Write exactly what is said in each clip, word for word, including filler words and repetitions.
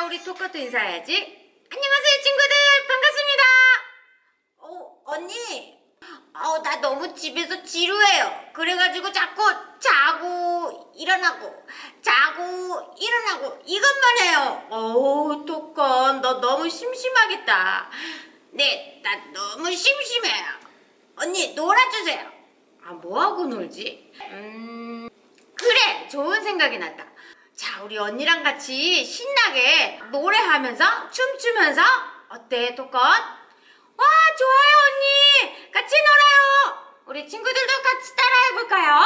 우리 토커도 인사해야지. 안녕하세요 친구들, 반갑습니다. 어 언니, 어, 나 너무 집에서 지루해요. 그래가지고 자꾸 자고 일어나고 자고 일어나고 이것만 해요. 어우 토커, 너 너무 심심하겠다. 네, 나 너무 심심해요. 언니 놀아주세요. 아, 뭐하고 놀지? 음... 그래! 좋은 생각이 났다. 자, 우리 언니랑 같이 신나게 노래하면서 춤추면서 어때, 토커? 와, 좋아요, 언니! 같이 놀아요! 우리 친구들도 같이 따라해볼까요?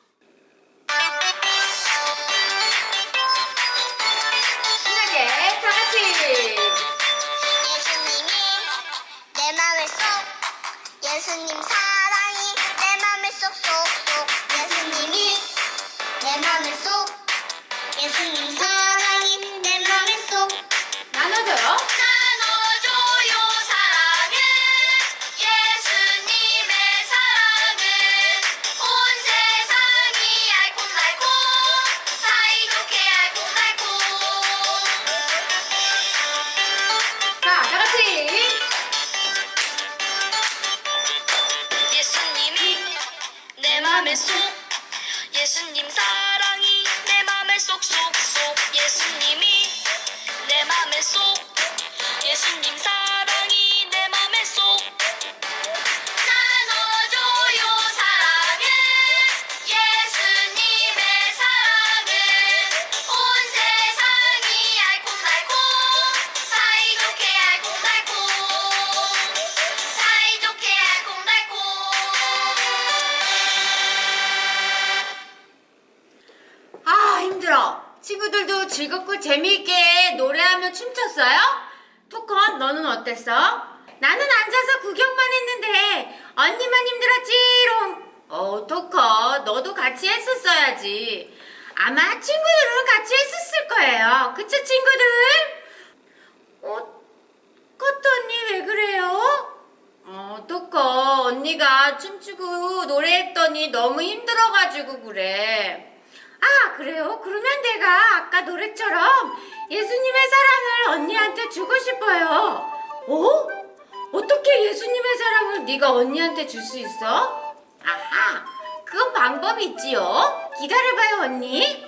신나게 다 같이! 예수님이 내 맘을 쏙, 예수님 사랑이 내 맘을 쏙쏙쏙, 예수님이 내 맘을 쏙, 예수님 사랑이 내 맘을 쏙 나눠줘요. 나눠줘요. 사랑은 예수님의 사랑은 온 세상이 알콩달콩 사이좋게 알콩달콩. 자, 다 같이! 예수님이 내 맘을 쏙, 예수님 사랑이 내 맘을 쏙쏙쏙, 예수님이 내 맘을 쏙, 예수님 사랑이 내 맘을 쏙 나눠줘요. 사랑은 예수님의 사랑은 온 세상이 알콩달콩 사이좋게 알콩달콩 사이좋게 알콩달콩. 아, 힘들어. 친구들도 즐겁고 재미있게 노래하며 춤췄어요? 토커, 너는 어땠어? 나는 앉아서 구경만 했는데 언니만 힘들었지롱. 어, 토커, 너도 같이 했었어야지. 아마 친구들은 같이 했었을 거예요. 그쵸, 친구들? 어, 커트 언니 왜 그래요? 어, 토커, 언니가 춤추고 노래했더니 너무 힘들어가지고 그래. 아, 그래요? 그러면 내가 아까 노래처럼 예수님의 사랑을 언니한테 주고 싶어요. 어? 어떻게 예수님의 사랑을 네가 언니한테 줄 수 있어? 아하, 그건 방법이 있지요. 기다려봐요, 언니.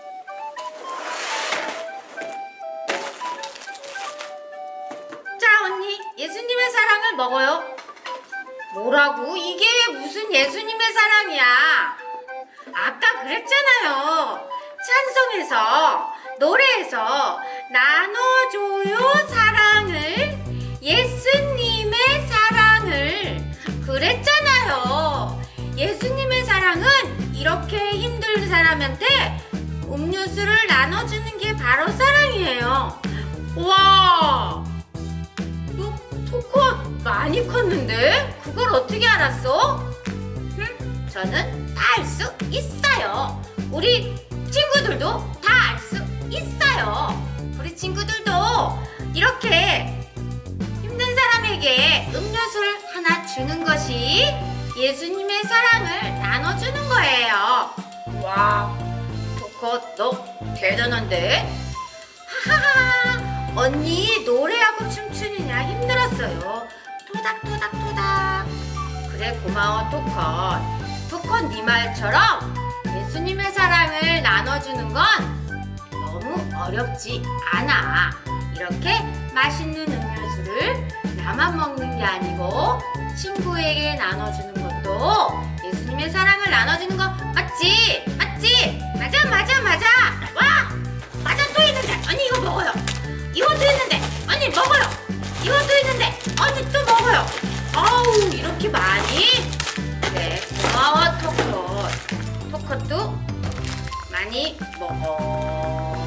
자, 언니, 예수님의 사랑을 먹어요. 뭐라고? 이게 왜 무슨 예수님의 사랑이야? 아까 그랬잖아요. 찬송에서, 노래에서 나눠줘요 사랑을, 예수님의 사랑을 그랬잖아요. 예수님의 사랑은 이렇게 힘든 사람한테 음료수를 나눠주는 게 바로 사랑이에요. 와, 너 토커 많이 컸는데? 그걸 어떻게 알았어? 흠, 저는 다 알 수 있어요. 우리 친구들도 다 알 수 있어요. 우리 친구들도 이렇게 힘든 사람에게 음료수를 하나 주는 것이 예수님의 사랑을 나눠주는 거예요. 와, 토커 너 대단한데? 하하하, 언니 노래하고 춤추느냐 힘들었어요. 토닥토닥토닥. 그래, 고마워 토커. 토커 네 말처럼 예수님의 사랑을 나눠주는 건 너무 어렵지 않아. 이렇게 맛있는 음료수를 나만 먹는 게 아니고 친구에게 나눠주는 것도 예수님의 사랑을 나눠주는 거 맞지? 맞지? 맞아 맞아 맞아. 와! 맞아, 또 있는데 언니 이거 먹어요. 이것도 있는데 언니 먹어요. 이것도 있는데 언니 또 먹어요. 아우, 이렇게 많이? 그래, 고마워 토커. 토커도 많이 먹어.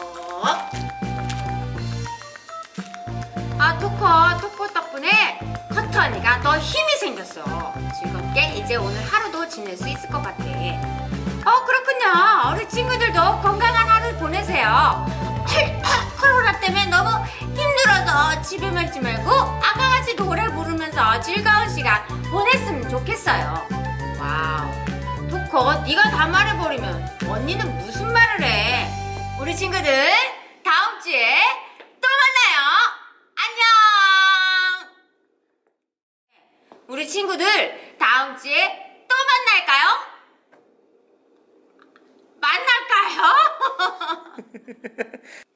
아, 토커, 토커 덕분에 커트 언니가 더 힘이 생겼어. 즐겁게 이제 오늘 하루도 지낼 수 있을 것 같아. 어, 그렇군요. 우리 친구들도 건강한 하루 보내세요. 코로나 때문에 너무 힘들어서 집에만 있지 말고 아까같이 노래 부르면서 즐거운 시간 보냈으면 좋겠어요. 와우, 토커 네가 다 말해버리면 언니는 무슨 말을 해. 우리 친구들 다음 주 주에 또 만나요. 안녕. 우리 친구들 다음 주에 또 만날까요? 만날까요?